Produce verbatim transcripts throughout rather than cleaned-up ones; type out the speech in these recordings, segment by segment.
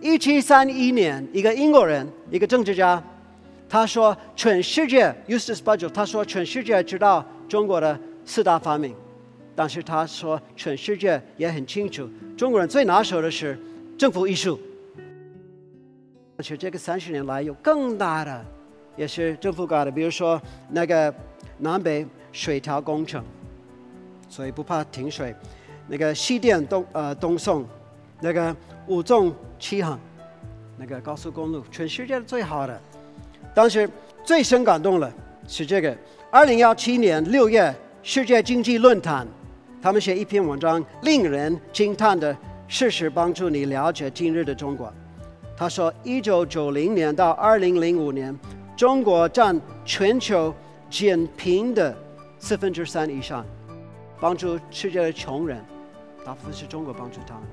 一七三一年，一个英国人，一个政治家，他说全世界 Eustace Budgell 他说全世界知道中国的四大发明，但是他说全世界也很清楚，中国人最拿手的是政府艺术。而且这个三十年来有更大的，也是政府搞的，比如说那个南北水调工程，所以不怕停水。那个西电东呃东送，那个五纵七横，那个高速公路，全世界最好的。当时最深感动了是这个，二零一七年六月世界经济论坛，他们写一篇文章，令人惊叹的事实帮助你了解今日的中国。他说，一九九零年到二零零五年，中国占全球减贫的四分之三以上，帮助世界的穷人，大部分是中国帮助他们。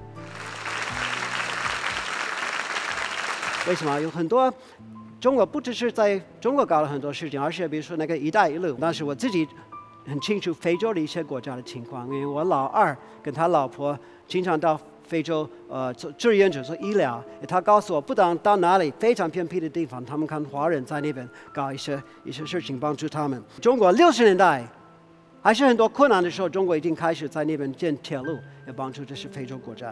为什么？有很多中国不只是在中国搞了很多事情，而且比如说那个“一带一路”，但是我自己很清楚非洲的一些国家的情况，因为我老二跟他老婆经常到非洲呃做志愿者做医疗，他告诉我，不但到哪里非常偏僻的地方，他们看华人在那边搞一些一些事情帮助他们。中国六十年代还是很多困难的时候，中国已经开始在那边建铁路，也帮助这些非洲国家。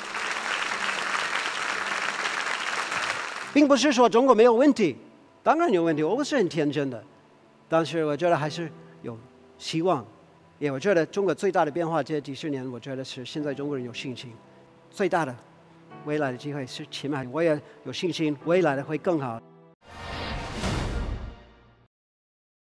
并不是说中国没有问题，当然有问题，我不是很天真的，但是我觉得还是有希望。也我觉得中国最大的变化这几十年，我觉得是现在中国人有信心，最大的未来的机会是前面，我也有信心未来的会更好。